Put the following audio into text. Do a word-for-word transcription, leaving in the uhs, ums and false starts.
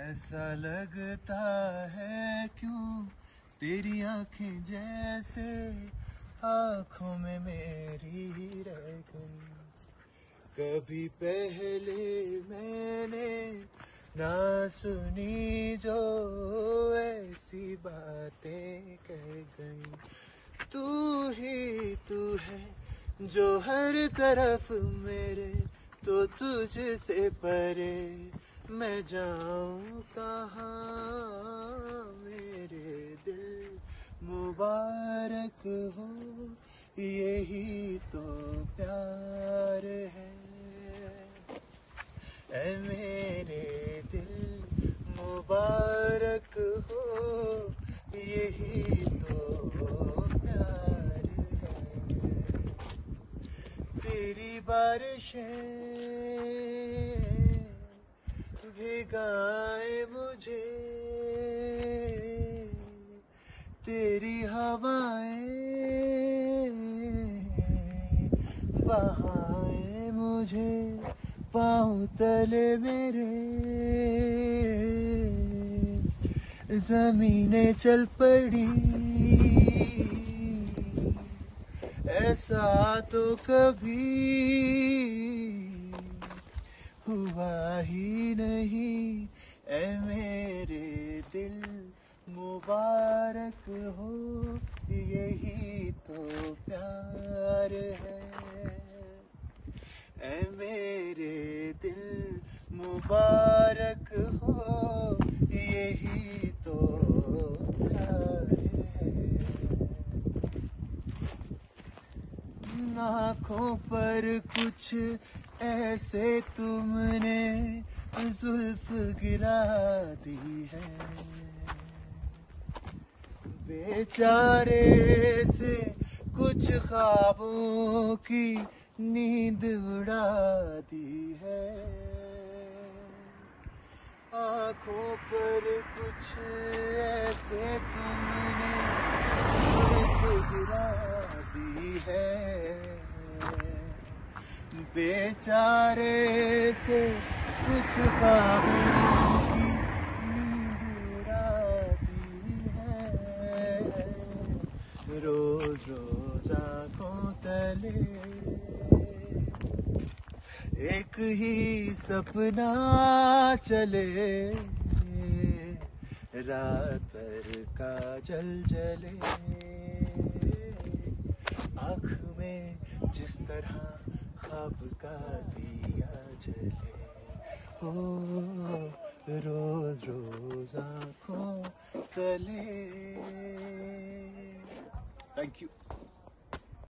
ऐसा लगता है क्यों तेरी आंखें जैसे आंखों में मेरी रह गई। कभी पहले मैंने ना सुनी जो ऐसी बातें कह गई। तू ही तू है जो हर तरफ मेरे, तो तुझसे परे मैं जाऊं कहाँ। मेरे दिल मुबारक हो, यही तो प्यार है। ऐ मेरे दिल मुबारक हो, यही तो प्यार है। तेरी बारिशें भिगाए मुझे, तेरी हवाएं बहाए मुझे, पाँव तले मेरे ज़मीनें चल पड़ी। ऐसा तो कभी हुआ ही नहीं। ऐ मेरे दिल मुबारक हो, यही तो प्यार है। ऐ मेरे दिल मुबारक हो, यही तो प्यार है। आँखों पर कुछ ऐसे तुमने जुल्फ गिरा दी है, बेचारे से कुछ ख्वाबों की नींद उड़ा दी है। आँखों पर कुछ ऐसे तुमने जुल्फ गिरा दी है, बेचारे से कुछ ख्वाबों की नींद उड़ा दी है। रोज रोज आँखों तले एक ही सपना चले, रात भर काजल जले, आँख में जिस तरह ख्वाब का दिया जले। ओ रोज रोज आँखों तले। Thank you.